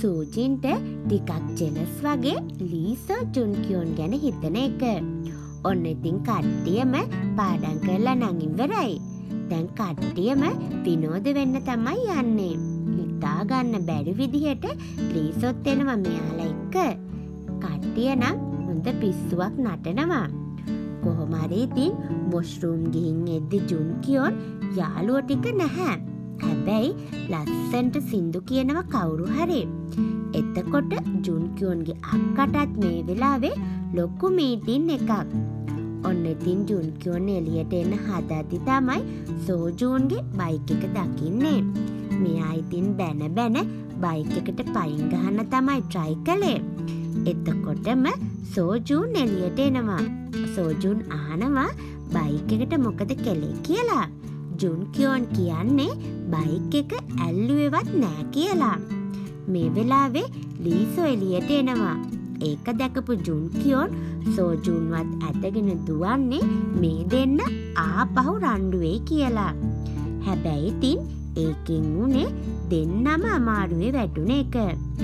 සූජින්ට ටිකක් ජෙලස් වගේ ලීසෝ ජුන්කියෝන් ගැන හිතන එක. ඔන්න ඉතින් කට්ටියම පාඩම් කරලා නම් ඉවරයි. දැන් කට්ටියම විනෝද වෙන්න තමයි යන්නේ. හිතා ගන්න බැරි විදිහට ලීසොත් එනවා මෙයාලා එක්ක. කට්ටිය නම් හොඳ පිස්සුවක් නටනවා. කොහොම හරි ඉතින් වොෂ්රූම් ගිහින් එද්දි ජුන්කියෝන් යාළුවෝ ටික නැහැ. හැබැයි ලස්සන්ට සින්දු කියනවා කවුරු හරි. එතකොට ජුන්කියෝන්ගේ අක්කටත් මේ වෙලාවේ ලොකු මීටින් එකක්. ඔන්න ඉතින් ජුන්කියෝන් එළියට එන්න හදද්දි තමයි සෝජූන්ගේ බයික් එක දකින්නේ. මෙයා ඉතින් බැන බයික් එකට පයින් ගහන්න තමයි try කළේ. එතකොටම සෝජූන් එළියට එනවා. සෝජූන් අහනවා බයික් එකට මොකද කළේ කියලා. ජුන්කියෝන් කියන්නේ බයික් එක ඇල්ලුවේවත් නෑ කියලා. මේ වෙලාවේ ලීසෝ එළියට එනවා. ඒක දැකපු ජුන්කියෝන් සෝජූන්වත් ඇදගෙන දුවන්නේ මේ දෙන්න ආපහු රණ්ඩුවේ කියලා. හැබැයි ඉතින් ඒකෙන් උනේ දෙන්නම අමාරුවේ වැටුණ එක.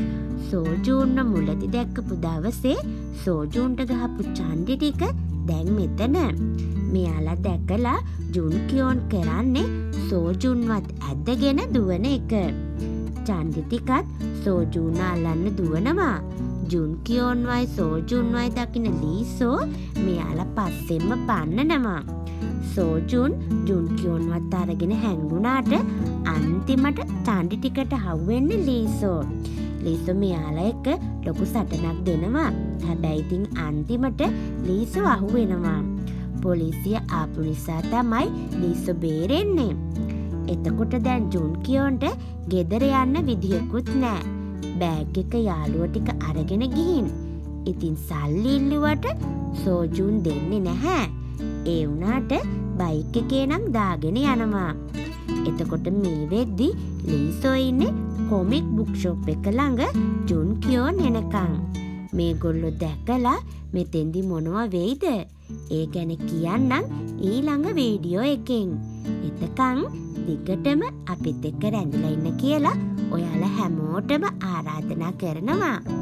සෝජූන්න මුලදි දැක්කපු දවසේ සෝජූන්ට ගහපු චණ්ඩි ටික දැන් මෙතන. මෙයාලා දැකලා ජුන්කියෝන් කරන්නේ සෝජූන්වත් ඇදගෙන දුවන එක. චණ්ඩි ටිකත් සෝජූන් අල්ලන්න දුවනවා. ජුන්කියෝන්වයි සෝජූන්වයි දකින ලීසෝ මෙයාලා පස්සෙන්ම පන්නනවා. සෝජූන් ජුන්කියෝන්වත් අරගෙන හැංගුණාට අන්තිමට චණ්ඩි ටිකට හවුවෙන්නේ ලීසෝ. ලීසෝ මෙයාලා එක්ක ලොකු සටනක් දෙනවා. හැබැයි ඉතින් අන්තිමට ලීසෝ අහුවෙනවා. පොලිසිය ආපු නිසා තමයි ලීසෝ බේරෙන්නේ. එතකොට දැන් ජුන්කියෝන්ට ගෙදර යන්න විදියකුත් නෑ. බෑග් එක යාළුවෝ ටික අරගෙන ගිහින්. ඉතින් සල්ලි ඉල්ලුවට සෝජූන් දෙන්නේ නැහැ. ඒ වුණාට බයික් එකේ නම් දාගෙන යනවා. එතකොට මේ වෙද්දි ලීසෝ ඉන්නේ කොමික් බුක් ෂොප් එක ළඟ ජුන්කියෝන් එනකන්. මේගොල්ලෝ දැකලා මෙතෙන්දි මොනවා වෙයිද? ඒ ගැන කියන්නම් ඊළඟ වීඩියෝ එකෙන්. එතකන් දිගටම අපිත් එක්ක රැඳිලා ඉන්න කියලා ඔයාලා හැමෝටම ආරාධනා කරනවා.